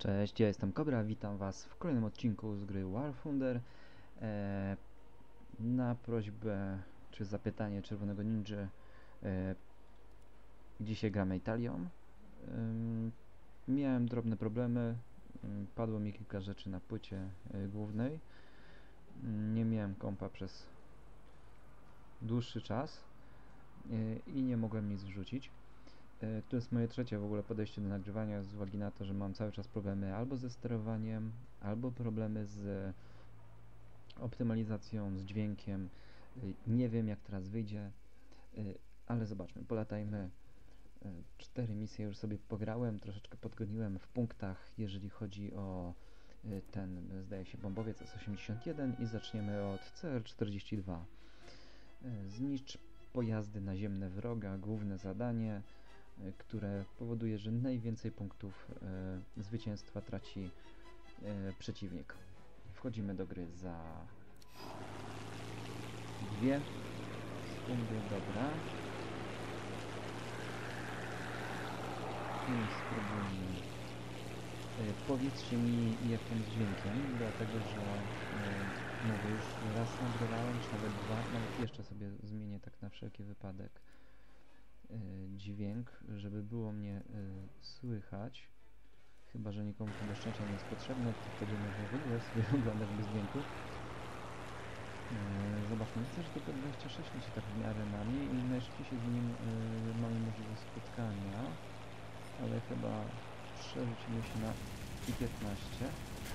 Cześć, ja jestem Kobra, witam Was w kolejnym odcinku z gry War Thunder. Na prośbę czy zapytanie Czerwonego Ninja dzisiaj gramy Italią. Miałem drobne problemy, padło mi kilka rzeczy na płycie głównej. Nie miałem kompa przez dłuższy czas i nie mogłem nic wrzucić. To jest moje trzecie w ogóle podejście do nagrywania z uwagi na to, że mam cały czas problemy albo ze sterowaniem, albo problemy z optymalizacją, z dźwiękiem. Nie wiem, jak teraz wyjdzie, ale zobaczmy, polatajmy. 4 misje już sobie pograłem, troszeczkę podgoniłem w punktach, jeżeli chodzi o ten, zdaje się, bombowiec S-81 i zaczniemy od CR-42. Zniszcz pojazdy naziemne wroga, główne zadanie, które powoduje, że najwięcej punktów zwycięstwa traci przeciwnik. Wchodzimy do gry za 2 sekundy, dobra. I spróbujmy. Powiedzcie mi, jak tam z dźwiękiem, dlatego że mówię, już raz nagrywałem, czy nawet 2, nawet jeszcze sobie zmienię tak na wszelki wypadek dźwięk, żeby było mnie słychać. Chyba że nikomu to do szczęścia nie jest potrzebne, to wtedy może w ogóle sobie oglądać bez dźwięku. Zobaczmy, widzę, że to P26 leci tak w miarę na mnie i najszybciej się z nim mamy możliwość spotkania, ale chyba przerzucimy się na I-15.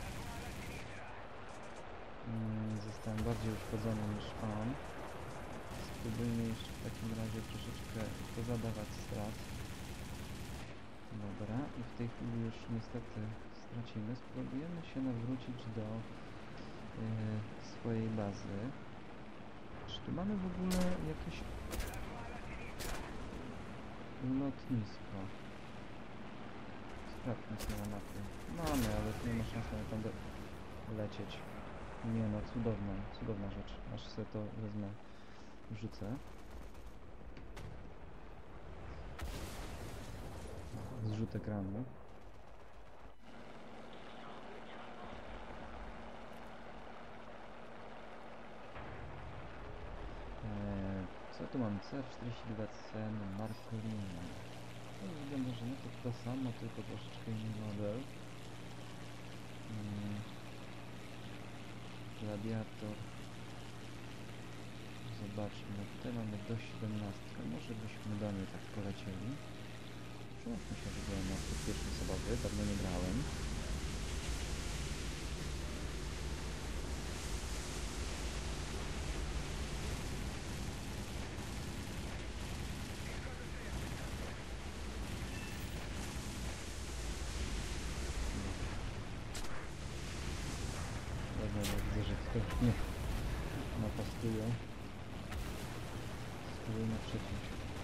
Zostałem bardziej uszkodzony niż on. Spróbujmy jeszcze w takim razie troszeczkę pozadawać strat. Dobra, i w tej chwili już niestety stracimy. Spróbujemy się nawrócić do swojej bazy. Czy tu mamy w ogóle jakieś lotnisko? Sprawdźmy sobie na mapie. Mamy, ale tu nie ma szans na tam lecieć. Nie no, cudowna rzecz. Aż sobie to wezmę, wrzucę. Zrzut ekranu. Co tu mam? CR-42C Marcolino. No, wygląda, że no to samo, tylko troszeczkę inny model. Gladiator. Zobaczmy, tutaj mamy do 17. Może byśmy do niej tak polecieli. Przyłączmy się, że byłem na pierwszej osobowy, dawno nie grałem. Widzę, że ktoś mnie napastuje. Spróbujmy przeciąć.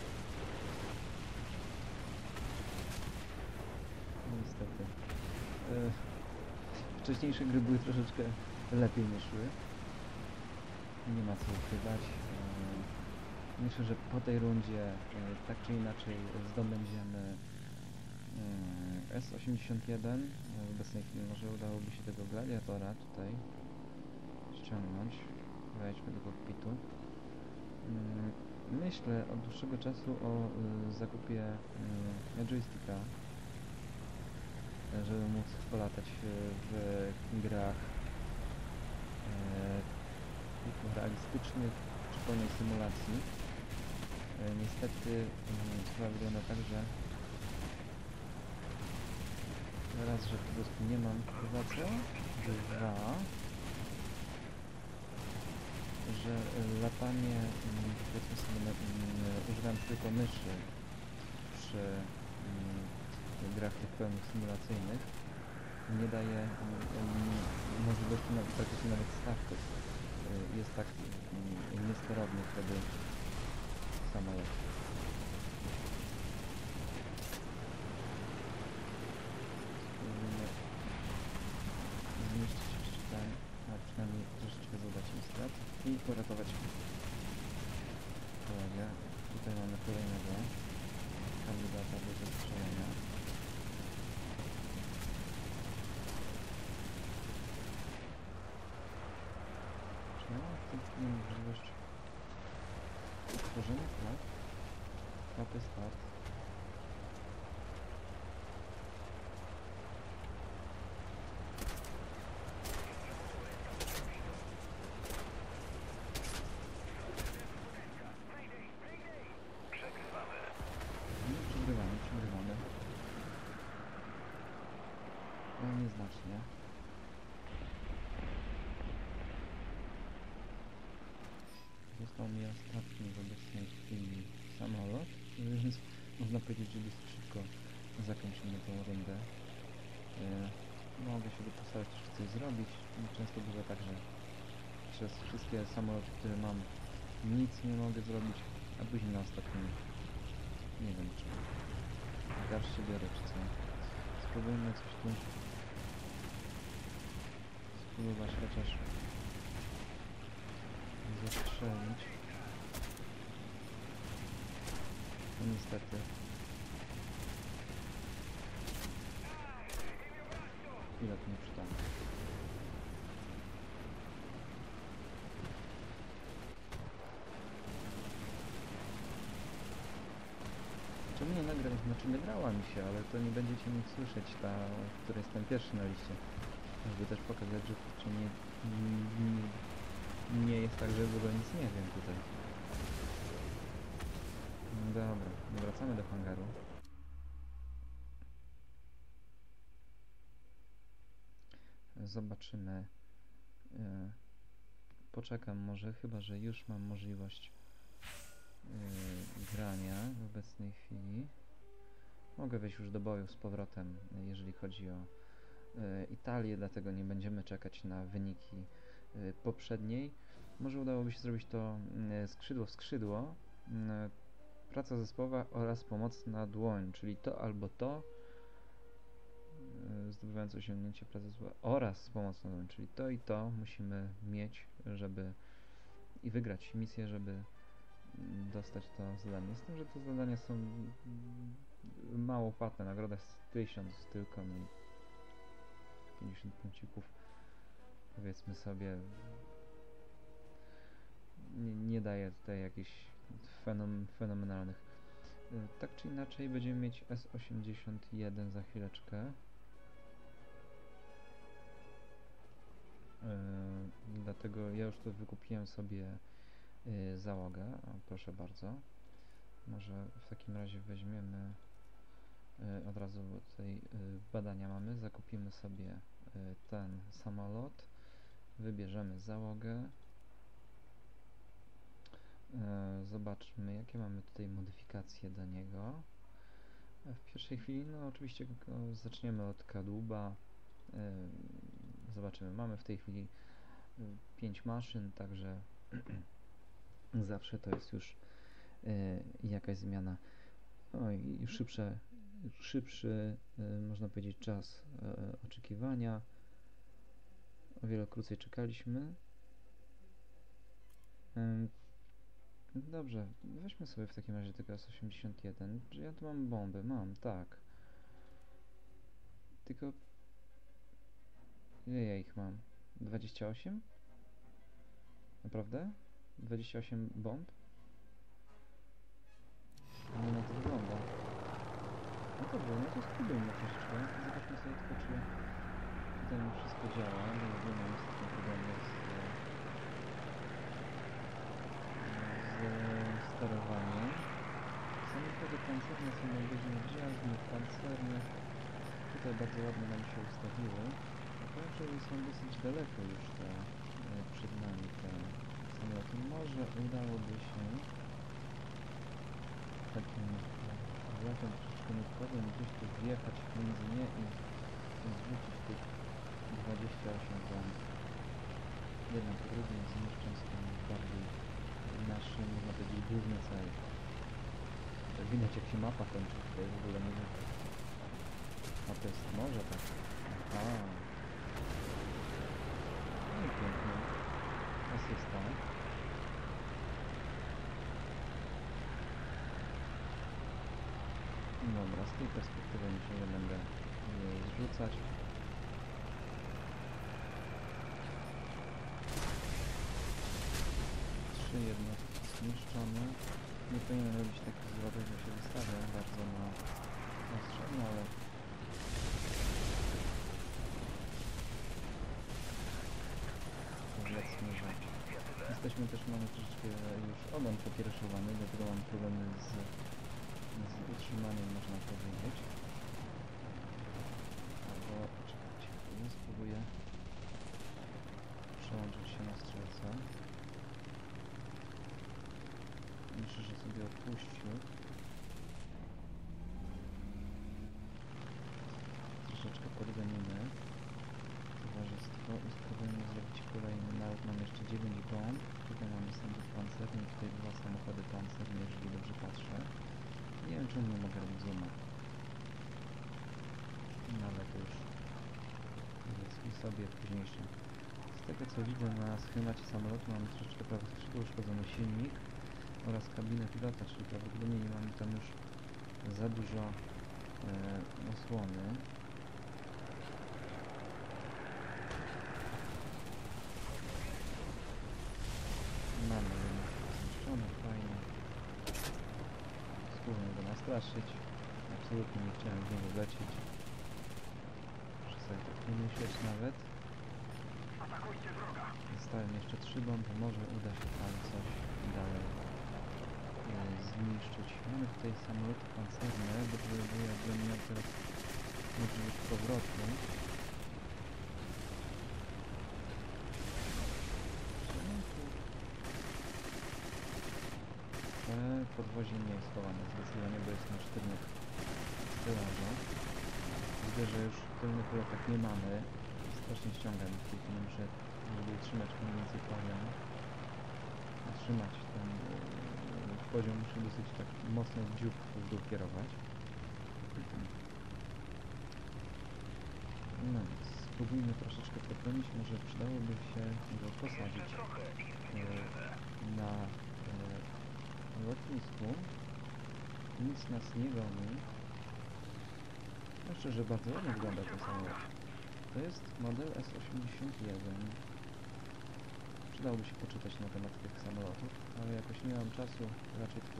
Niestety. Wcześniejsze gry były troszeczkę lepiej nie szły. Nie ma co ukrywać. Myślę, że po tej rundzie tak czy inaczej zdobędziemy S-81. W obecnej chwili może udałoby się tego gladiatora tutaj ściągnąć. Wejdźmy do kokpitu. Myślę od dłuższego czasu o zakupie joysticka, żeby móc polatać w grach realistycznych czy pełnej symulacji. Niestety sprawa wygląda tak, że raz, że po prostu nie mam chyba co, 2, że latanie, powiedzmy sobie, używam tylko myszy przy grach tych pełnych symulacyjnych, nie daje możliwości praktycznie nawet stawki. Jest tak niesterowny wtedy samolot. Spróbujmy zniszczyć jeszcze ten, a przynajmniej troszeczkę zadać im strat i poratować kolegę. Tutaj mamy kolejnego kandydata do zastrzelenia. możliwość tworzenia flag. Klapy start. Przegrywamy. Ale nieznacznie. Został mi ostatni w obecnej chwili samolot, więc można powiedzieć, że dosyć szybko zakończymy tą rundę. Mogę się doposażyć, czy coś zrobić. Często bywa tak, że przez wszystkie samoloty, które mam, nic nie mogę zrobić, a później na ostatnim nie wiem, czy garść się biorę, czy co. Spróbujmy coś tu spróbować chociaż zastrzelić. No niestety. Pilot nieprzytomny. Czemu nie nagrać? Znaczy nagrała mi się, ale to nie będziecie mógł słyszeć ta, w której jestem pierwszy na liście. Żeby też pokazać, że kurczę, nie jest tak, że w ogóle nic nie wiem tutaj. No dobra, wracamy do hangaru. Zobaczymy. Poczekam może, chyba że już mam możliwość grania w obecnej chwili. Mogę wejść już do boju z powrotem, jeżeli chodzi o Italię, dlatego nie będziemy czekać na wyniki poprzedniej. Może udałoby się zrobić to skrzydło w skrzydło, praca zespołowa oraz pomocna dłoń, czyli to albo to, zdobywając osiągnięcie pracy zespołowa oraz pomocna dłoń, czyli to i to musimy mieć, żeby i wygrać misję, żeby dostać to zadanie. Z tym, że te zadania są mało płatne, nagroda jest 1000 tylko, no i 50 punkcików, powiedzmy sobie, nie daje tutaj jakichś fenomenalnych. Tak czy inaczej będziemy mieć S81 za chwileczkę. Dlatego ja już tu wykupiłem sobie załogę. O, proszę bardzo. Może w takim razie weźmiemy od razu tutaj badania mamy. Zakupimy sobie ten samolot. Wybierzemy załogę. Zobaczmy, jakie mamy tutaj modyfikacje do niego. W pierwszej chwili, no oczywiście zaczniemy od kadłuba. Zobaczymy, mamy w tej chwili 5 maszyn, także zawsze to jest już jakaś zmiana. Oj, szybszy można powiedzieć czas oczekiwania. O wiele krócej czekaliśmy. Dobrze, weźmy sobie w takim razie tego S81. Czy ja tu mam bomby? Mam, tak. Tylko... ile ja ich mam? 28? Naprawdę? 28 bomb? Nie na to wygląda. No dobrze, no to spróbujmy troszeczkę. Zobaczmy sobie tylko, czy tutaj mi wszystko działa, bo nie mam niestety problemu z sterowaniem. Samochody pancerne są najbardziej gwiazdne, pancerne. Tutaj bardzo ładnie nam się ustawiły. Także są dosyć daleko już te przed nami te samoloty. Może udałoby się takim lotem troszeczkę niekładem gdzieś tu wjechać między nie i zwrócić tych 28 bomb. Jednak drugim zniszcząc ten bardziej nasz, można powiedzieć, główny cel. Widać, jak się mapa kończy tutaj, w ogóle nie wiem. A to jest morze, tak? Aha. No i pięknie. Asysta. Dobra, z tej perspektywy się nie będę zrzucać. 3 jednostki zniszczone. Nie powinienem robić takich zwrotów, że się wystawia bardzo na ostrze, no ale powiedzmy, że jesteśmy też, mamy troszeczkę już ogon pokiereszowany, dlatego mam problemy z utrzymaniem, można powiedzieć. Albo, czekajcie, spróbuję przełączyć się na strzelca. Myślę, że sobie odpuścił. Troszeczkę podgonimy towarzystwo i spróbujemy zrobić kolejny. Nawet mam jeszcze 9 bomb. Tutaj mamy samochód pancerny, tutaj 2 samochody pancerne, jeżeli dobrze patrzę. Nie wiem, czemu nie mogę robić zooma. No ale to już powiedzmy sobie późniejsze. Z tego co widzę na schemacie samolotu mamy troszeczkę prawie uszkodzony silnik oraz kabinę pilota, czyli prawdopodobnie nie mamy tam już za dużo osłony. Mamy jednak zniszczone, fajnie. Spróbuję go nastraszyć. Absolutnie nie chciałem w niego lecieć. Muszę sobie tak nie myśleć nawet. Zostałem jeszcze 3 bomby, może uda się tam coś dalej zniszczyć. Mamy tutaj samoloty pancerne, bo jakbym miał teraz możliwość powrotu. Podwozie nie jest schowane zdecydowanie, bo jest na sztywnych stelażach. Widzę, że już tylnych ulotek nie mamy. Strasznie ściągam w tej chwili, muszę, żeby utrzymać mniej więcej poziom. Utrzymać ten poziom, muszę dosyć tak mocno w dziób w dół kierować. No więc spróbujmy troszeczkę podgonić, może przydałoby się go posadzić na lotnisku. Nic nas nie goni. No szczerze, bardzo ładnie wygląda ten samolot. To jest model S81. Przydałoby się poczytać na temat tych samolotów, ale jakoś nie mam czasu, raczej tylko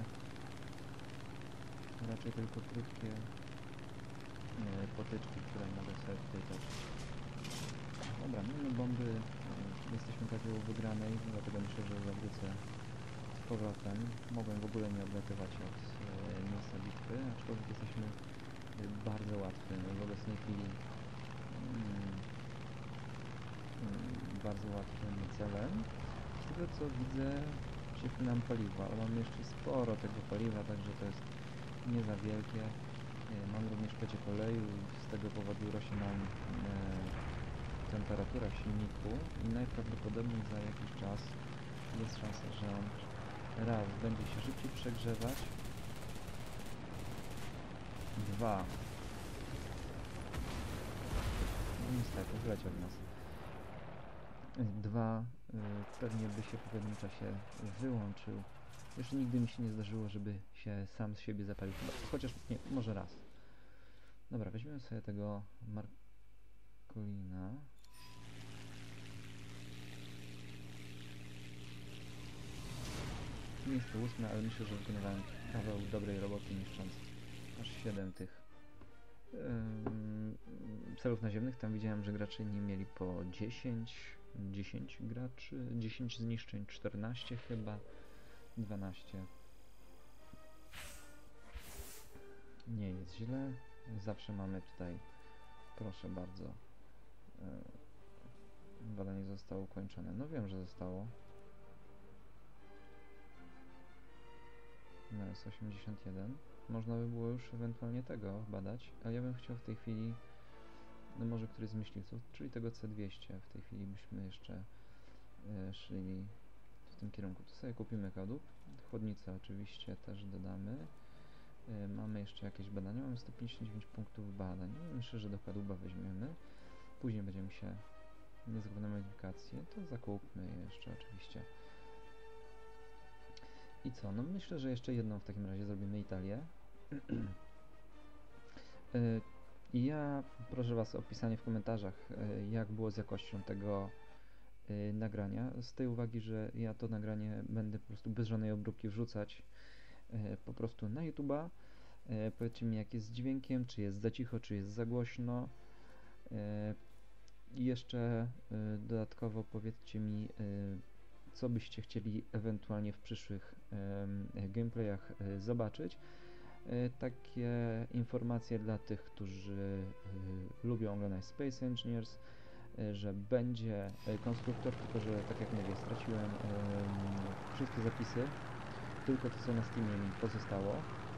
krótkie potyczki, które mogę sobie tutaj toczyć. Dobra, mamy bomby, jesteśmy prawie u wygranej, dlatego myślę, że zawrócę z powrotem. Mogłem w ogóle nie odlatywać od miejsca bitwy, aczkolwiek jesteśmy bardzo łatwym w obecnej chwili bardzo łatwym celem. Z tego co widzę, cieknie nam paliwo, ale mamy jeszcze sporo tego paliwa, także to jest nie za wielkie. Mam również pociek oleju i z tego powodu rośnie nam temperatura w silniku i najprawdopodobniej za jakiś czas jest szansa, że on raz będzie się szybciej przegrzewać, 2 no niestety wleciał w nas, 2 pewnie by się po pewnym czasie wyłączył. Jeszcze nigdy mi się nie zdarzyło, żeby się sam z siebie zapalił, chociaż nie, może raz. Dobra, weźmiemy sobie tego Markolina. Nie jest to 8, ale myślę, że wykonywałem kawał dobrej roboty, niszcząc aż 7 tych celów naziemnych. Tam widziałem, że gracze inni mieli po 10 graczy, 10 zniszczeń, 14 chyba, 12. Nie jest źle. Zawsze mamy tutaj, proszę bardzo, badanie zostało ukończone. No wiem, że zostało. No jest 81. Można by było już ewentualnie tego badać, ale ja bym chciał w tej chwili, no może któryś z myśliwców, czyli tego C200. W tej chwili byśmy jeszcze szli w tym kierunku. Tu sobie kupimy kadłub. Chłodnicę oczywiście też dodamy. Mamy jeszcze jakieś badania, mamy 159 punktów badań. Myślę, że do kadłuba weźmiemy. Później będziemy się, niezgodne modyfikacje, to zakupmy je jeszcze oczywiście. I co? No myślę, że jeszcze jedną w takim razie zrobimy Italię. I ja proszę Was o pisanie w komentarzach, jak było z jakością tego nagrania, z tej uwagi, że ja to nagranie będę po prostu bez żadnej obróbki wrzucać po prostu na YouTube'a. Powiedzcie mi, jak jest z dźwiękiem, czy jest za cicho, czy jest za głośno. I jeszcze dodatkowo powiedzcie mi, co byście chcieli ewentualnie w przyszłych gameplayach zobaczyć. Takie informacje dla tych, którzy lubią oglądać Space Engineers, że będzie konstruktor, tylko że tak jak mówię, straciłem wszystkie zapisy, tylko to co na Steamie mi pozostało.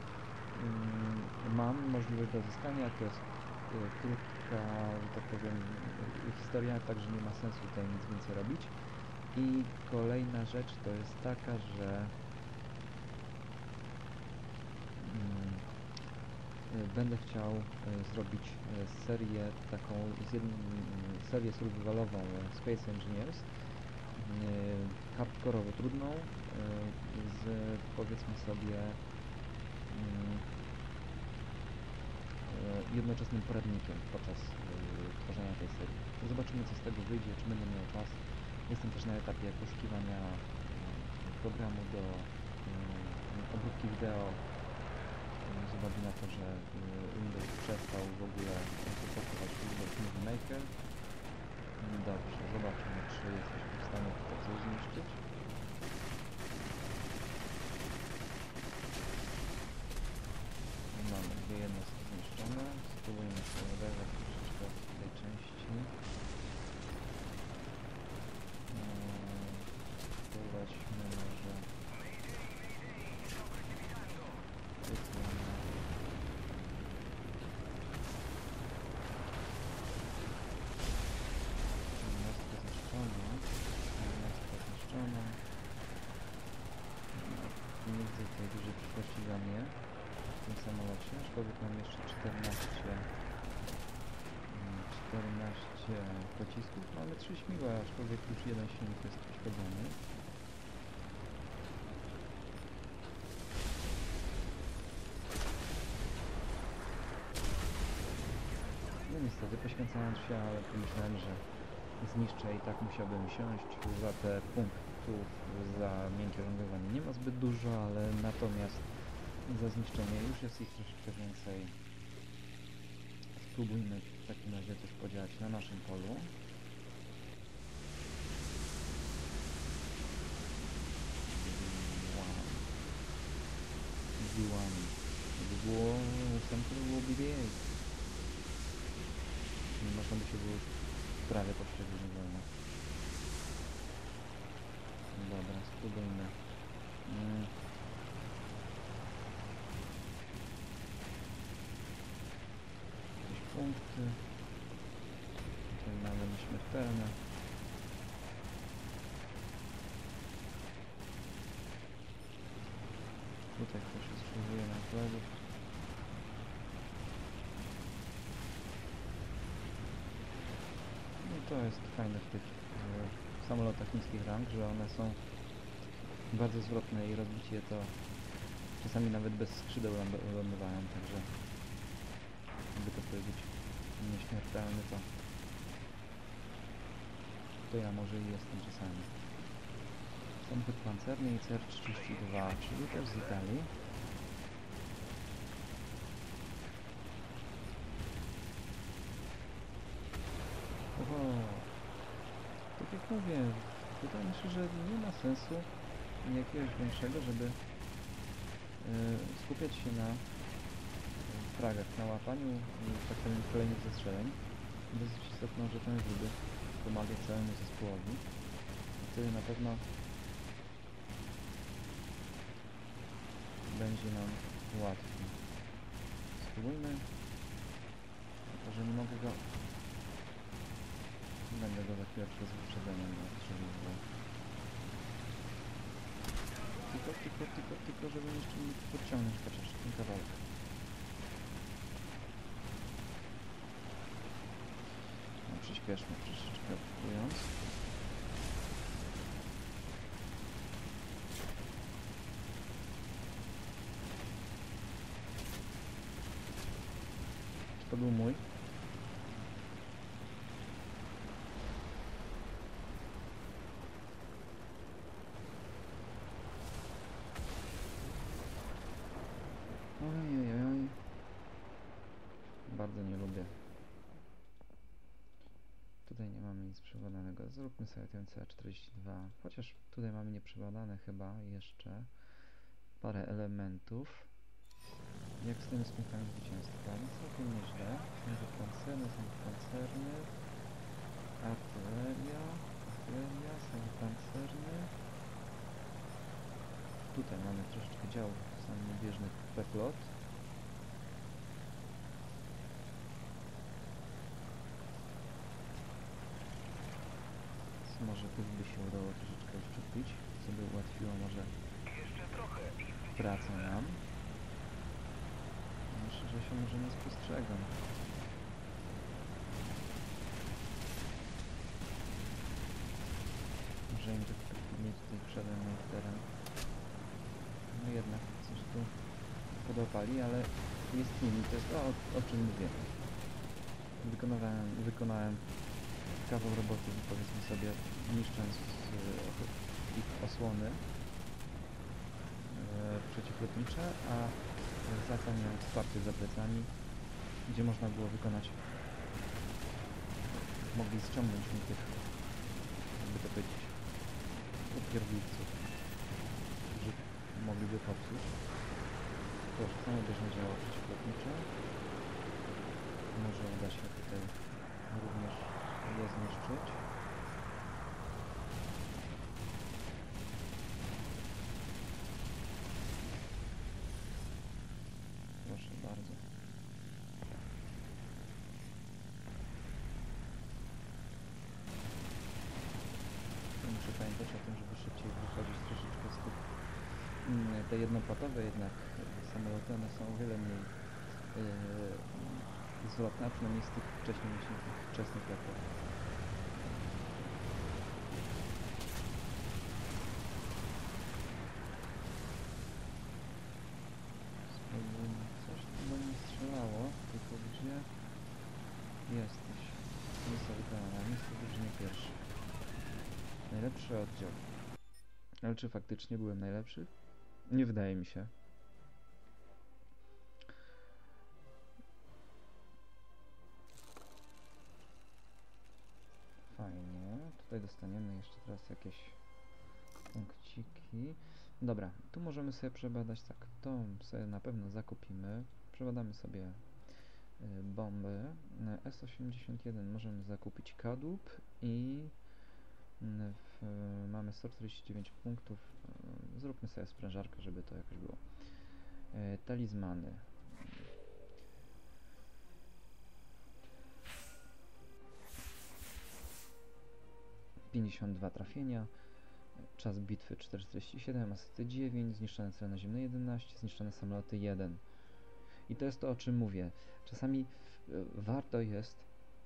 Mam możliwość do uzyskania, to jest krótka, że tak powiem, historia, także nie ma sensu tutaj nic więcej robić. I kolejna rzecz to jest taka, że będę chciał zrobić serię taką, serię survivalową Space Engineers, hardkorowo trudną, z powiedzmy sobie jednoczesnym poradnikiem podczas tworzenia tej serii. Zobaczymy, co z tego wyjdzie, czy będę miał czas. Jestem też na etapie poszukiwania programu do obróbki wideo, z uwagi na to, że Windows przestał w ogóle suportować Windows Movie Maker. Dobrze, zobaczymy, czy jesteśmy w stanie tutaj coś zniszczyć. Mamy dwie jednostki zniszczone. Spróbujemy się oderwać troszeczkę od tej części. Spróbować może... Nie widzę tutaj dużej przyszłości dla mnie w tym samolocie, aczkolwiek mam jeszcze 14 pocisków, mamy 3 śmigła, aczkolwiek już jeden silnik jest uszkodzony. No niestety poświęcając się, ale pomyślałem, że zniszczę i tak musiałbym siąść za te punktów, za miękkie lądowanie nie ma zbyt dużo, ale natomiast za zniszczenie już jest ich troszeczkę więcej. Spróbujmy w takim razie coś podziałać na naszym polu. B1. To było następne było BB-8. Można by się było już prawie pośrednio wolno. Dobra, spróbujmy. Jakieś punkty. Tutaj mamy nieśmiertelne. Tutaj ktoś się skrzyżuje na kolegów. No to jest fajne w tych samolotach niskich rang, że one są bardzo zwrotne i rozbicie to czasami nawet bez skrzydeł lądowają, także jakby to powiedzieć nieśmiertelny, to ja może i jestem czasami. Samochód pancerny i CR-32, czyli też z Italii. Oho, tak jak mówię, wydaje mi się, że nie ma sensu jakiegoś większego, żeby skupiać się na fragach, na łapaniu tak powiem kolejnych zestrzeleń. Dosyć istotną rzeczą jest, żeby pomagać całemu zespołowi. I wtedy na pewno będzie nam łatwiej. Spróbujmy. Tylko, że nie mogę go... Będę go za chwilę przez wyprzedzenie strzelił. Tylko, żeby jeszcze nie podciągnąć chociaż ten kawałek. No, przyspieszmy troszeczkę próbując. Czy to był mój? nic przebadanego. Zróbmy sobie TMCA-42, chociaż tutaj mamy nieprzebadane chyba jeszcze parę elementów. Jak z tymi punktami zwycięstwa? No całkiem nieźle. Samochód pancerny, artyleria, samochód pancerny. Tutaj mamy troszeczkę działów samobieżnych P-flot. Może tych by się udało troszeczkę uszczuplić, co by ułatwiło może pracę nam. Myślę, że się może nie spostrzegam. Może im tak pewnie tutaj przede mną w teren. No jednak coś tu podopali, ale jest nimi, to jest to, o czym mówię. Wykonałem kawał roboty, powiedzmy sobie, niszcząc ich osłony przeciwlotnicze, a za to miałem wsparcie za plecami, gdzie można było wykonać, mogli ściągnąć mi tych, jakby to powiedzieć, opierwiców, którzy mogliby popsuć. Proszę, samobieżne działa przeciwlotnicze. Może uda się tutaj również je zniszczyć. Proszę bardzo. Muszę pamiętać o tym, żeby szybciej wychodzić troszeczkę z tych... Te jednopłatowe jednak samoloty, one są o wiele mniej zwrotne, a przynajmniej z tych wczesnych latach. Coś tu do mnie strzelało, tylko gdzie jesteś? Misja wykonana, misja drużyny pierwszy. Najlepszy oddział. Ale czy faktycznie byłem najlepszy? Nie wydaje mi się. Fajnie. Tutaj dostaniemy jeszcze teraz jakieś punkciki. Dobra, tu możemy sobie przebadać tak. To sobie na pewno zakupimy. Przebadamy sobie bomby. S-81 możemy zakupić kadłub i mamy 149 punktów. Zróbmy sobie sprężarkę, żeby to jakoś było. Talizmany. ...52 trafienia, czas bitwy 447, asysty 9, zniszczone cele naziemne 11, zniszczone samoloty 1. I to jest to, o czym mówię. Czasami warto jest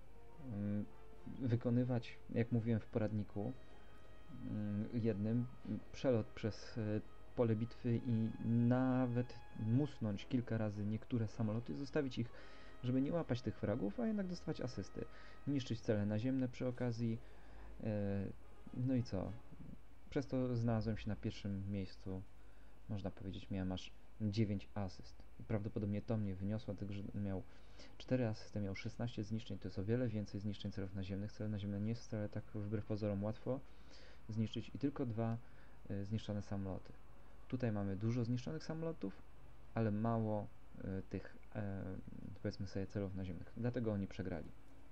wykonywać, jak mówiłem w poradniku jednym, przelot przez pole bitwy i nawet musnąć kilka razy niektóre samoloty, zostawić ich, żeby nie łapać tych fragów, a jednak dostawać asysty. Niszczyć cele naziemne przy okazji. No i co? Przez to znalazłem się na pierwszym miejscu. Można powiedzieć, miałem aż 9 asyst. I prawdopodobnie to mnie wyniosło, tylko że miał 4 asysty, miał 16 zniszczeń, to jest o wiele więcej zniszczeń celów naziemnych. Cele naziemne nie jest wcale tak wbrew pozorom łatwo zniszczyć i tylko 2 zniszczone samoloty. Tutaj mamy dużo zniszczonych samolotów, ale mało tych, powiedzmy sobie, celów naziemnych. Dlatego oni przegrali.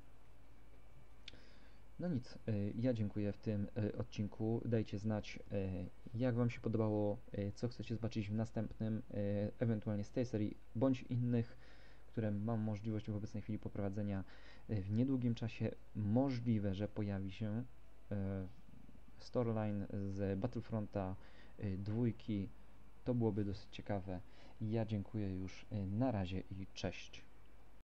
No nic, ja dziękuję w tym odcinku. Dajcie znać, jak Wam się podobało, co chcecie zobaczyć w następnym, ewentualnie z tej serii, bądź innych, które mam możliwość w obecnej chwili poprowadzenia w niedługim czasie. Możliwe, że pojawi się storyline z Battlefronta 2. To byłoby dosyć ciekawe. Ja dziękuję już, na razie i cześć.